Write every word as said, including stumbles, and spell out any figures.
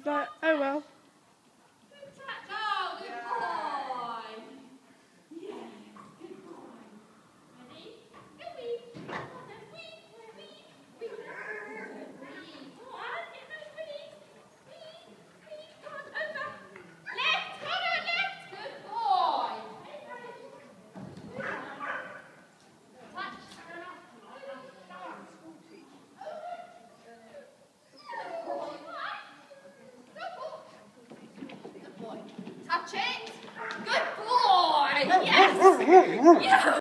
He's like, oh well. Oh, good boy. Yes, good boy. Ready? Go wee. Come on, then. Wee, wee, wee. Wee. Come on, get those wheelies. Wee, wee. Come on, over. Left, Connor, left. Good boy. Touch. Touch it. Good boy. Yes. Yeah.